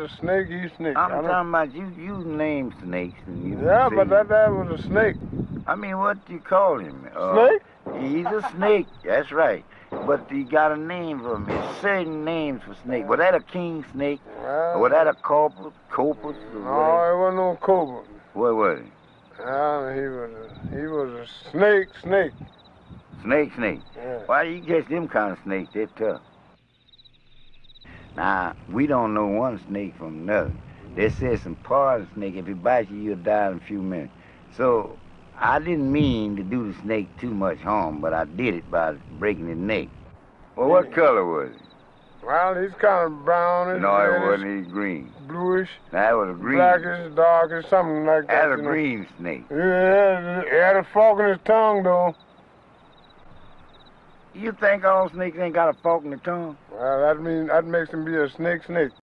a snake, he's snake. I'm talking about you name snakes. And you Yeah, say, but that was a snake. I mean, what do you call him? Snake? He's a snake, that's right. But he got a name for him. There's certain names for snake. Was that a king snake? Well, Or was that a corpus? no, it wasn't no cobra. What was it? He was a snake. Snake. Yeah. Why you catch them kind of snakes? They're tough. Now, we don't know one snake from another. They say some poison snake, if it bites you, you'll die in a few minutes. So, I didn't mean to do the snake too much harm, but I did it by breaking his neck. Well, what color was it? Well, he's kind of brownish. No, it wasn't. He's green. Bluish. That was a green. Blackish, darkish, something like that. That's a green snake. Yeah, he had a fork in his tongue, though. You think all snakes ain't got a fork in the tongue? Well, that makes him be a snake.